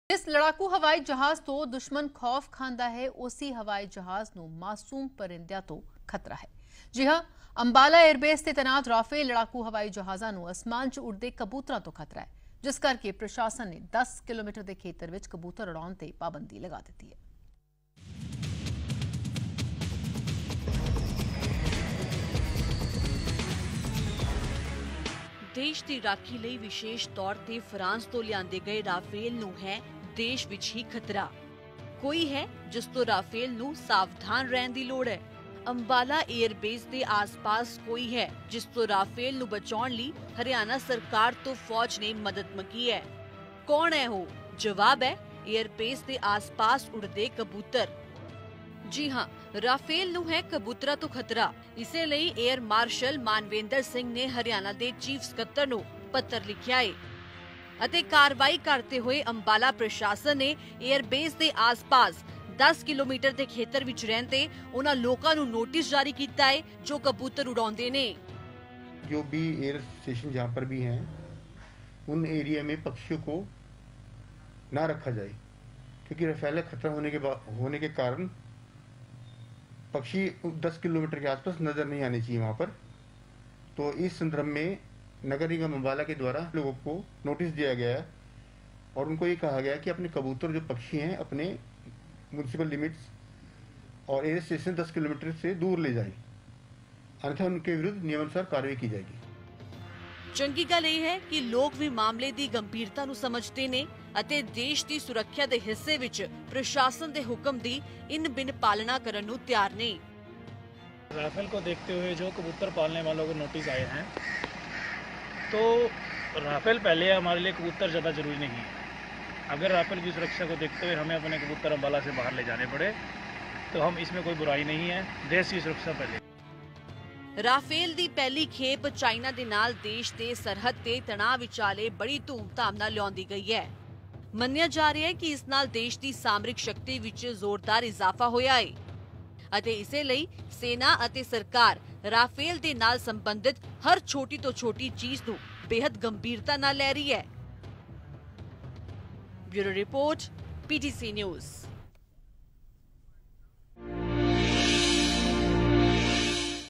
ਇਸ ਲੜਾਕੂ ਹਵਾਈ ਜਹਾਜ਼ ਤੋਂ ਦੁਸ਼ਮਣ ਖੌਫ ਖਾਂਦਾ ਹੈ, ਉਸੇ ਹਵਾਈ ਜਹਾਜ਼ ਨੂੰ ਮਾਸੂਮ ਪਰਿੰਦਿਆਂ ਤੋਂ ਖਤਰਾ ਹੈ। ਜੀ ਹਾਂ, ਅੰਬਾਲਾ 에ਅਰਬੇਸ ਤੇ ਤੈਨਾਤ ਰਾਫੇਲ ਲੜਾਕੂ ਹਵਾਈ ਜਹਾਜ਼ਾਂ ਨੂੰ ਅਸਮਾਨ 'ਚ ਉੱਡਦੇ ਕਬੂਤਰਾਂ ਤੋਂ ਖਤਰਾ ਹੈ, ਜਿਸ ਕਰਕੇ ਪ੍ਰਸ਼ਾਸਨ ਨੇ 10 ਕਿਲੋਮੀਟਰ ਦੇ ਖੇਤਰ ਵਿੱਚ ਕਬੂਤਰ ਉਡਾਉਣ ਤੇ ਪਾਬੰਦੀ ਲਗਾ ਦਿੱਤੀ ਹੈ। देश की राखी ਲਈ विशेष तौर ਤੇ फ्रांस ਤੋਂ ਲਿਆਂਦੇ ਗਏ ਰਾਫੇਲ ਨੂੰ ਹੈ ਦੇਸ਼ ਵਿੱਚ ਹੀ ਖਤਰਾ। ਕੋਈ ਹੈ ਜਿਸ ਤੋਂ ਰਾਫੇਲ ਨੂੰ ਸਾਵਧਾਨ ਰਹਿਣ ਦੀ ਲੋੜ ਹੈ। ਅੰਬਾਲਾ 에ਅਰਬੇਸ ਦੇ ਆਸ-ਪਾਸ ਕੋਈ ਹੈ ਜਿਸ ਤੋਂ ਰਾਫੇਲ ਨੂੰ ਬਚਾਉਣ ਲਈ ਹਰਿਆਣਾ ਸਰਕਾਰ ਤੋਂ ਫੌਜ ਨੇ ਮਦਦ ਮੰਗੀ ਹੈ। ਕੌਣ ਹੈ ਉਹ? ਜਵਾਬ ਹੈ 에ਅਰਬੇਸ ਦੇ ਆਸ-ਪਾਸ ਉੜਦੇ ਕਬੂਤਰ। जी हाँ, राफेल ਨੂੰ है कबूतरा तो खतरा। इसे ਲਈ एयर मार्शल मानवेंद्र सिंह ने हरियाणा ਦੇ चीफ ਸਕੱਤਰ ਨੂੰ ਪੱਤਰ ਲਿਖਿਆ ਹੈ ਅਤੇ ਕਾਰਵਾਈ ਕਰਦੇ ਹੋਏ ਅੰਬਾਲਾ ਪ੍ਰਸ਼ਾਸਨ ਨੇ 에ਅਰਬੇਸ ਦੇ ਆਸ-ਪਾਸ 10 ਕਿਲੋਮੀਟਰ ਦੇ ਖੇਤਰ ਵਿੱਚ ਰਹਿੰਦੇ ਉਹਨਾਂ ਲੋਕਾਂ ਨੂੰ ਨੋਟਿਸ ਜਾਰੀ ਕੀਤਾ ਹੈ ਜੋ ਕਬੂਤਰ ਉਡਾਉਂਦੇ ਨੇ। जो भी एयर स्टेशन जहाँ पर भी हैं उन एरिया में पक्षियों को ना रखा जाए, क्योंकि राफेल खतरा होने के कारण पक्षी 10 किलोमीटर के आसपास नजर नहीं आने चाहिए वहाँ पर। तो इस संदर्भ में नगर निगम अम्बाला के द्वारा लोगों को नोटिस दिया गया है और उनको ये कहा गया है कि अपने कबूतर जो पक्षी हैं अपने म्यूनसिपल लिमिट्स और एयर स्टेशन 10 किलोमीटर से दूर ले जाएं, अन्यथा उनके विरुद्ध नियमानुसार कार्रवाई की जाएगी। ਚੰਗੀ ਗੱਲ ਇਹ ਹੈ ਕਿ ਲੋਕ ਵੀ ਮਾਮਲੇ ਦੀ ਗੰਭੀਰਤਾ ਨੂੰ ਸਮਝਦੇ ਨੇ ਅਤੇ ਦੇਸ਼ ਦੀ ਸੁਰੱਖਿਆ ਦੇ ਹਿੱਸੇ ਵਿੱਚ ਪ੍ਰਸ਼ਾਸਨ ਦੇ ਹੁਕਮ ਦੀ ਇਨ ਬਿਨ ਪਾਲਣਾ ਕਰਨ ਨੂੰ ਤਿਆਰ ਨੇ। राफेल को देखते हुए जो कबूतर पालने वालों को नोटिस आए हैं, तो राफेल पहले हमारे लिए कबूतर ज़्यादा जरूरी नहीं है। अगर राफेल की सुरक्षा को देखते हुए हमें अपने कबूतर अम्बाला से बाहर ले जाने पड़े तो हम इसमें कोई बुराई नहीं है। देश की सुरक्षा पहले। ਰਾਫੇਲ ਦੀ ਪਹਿਲੀ ਖੇਪ ਚਾਈਨਾ ਦੇ ਨਾਲ ਦੇਸ਼ ਦੇ ਸਰਹੱਦ ਤੇ ਤਣਾਅ ਵਿਚਾਲੇ ਬੜੀ ਧੂਮਧਾਮ ਨਾਲ ਲਿਆਂਦੀ ਗਈ ਹੈ। ਮੰਨਿਆ ਜਾ ਰਿਹਾ ਹੈ ਕਿ ਇਸ ਨਾਲ ਦੇਸ਼ ਦੀ ਸਾਮਰਿਕ ਸ਼ਕਤੀ ਵਿੱਚ ਜ਼ੋਰਦਾਰ ਇਜ਼ਾਫਾ ਹੋਇਆ ਹੈ ਅਤੇ ਇਸੇ ਲਈ ਸੈਨਾ ਅਤੇ ਸਰਕਾਰ ਰਾਫੇਲ ਦੇ ਨਾਲ ਸੰਬੰਧਿਤ ਹਰ ਛੋਟੀ ਤੋਂ ਛੋਟੀ ਚੀਜ਼ ਨੂੰ ਬੇहद ਗੰਭੀਰਤਾ ਨਾਲ ਲੈ ਰਹੀ ਹੈ। Bureau report, PTC news.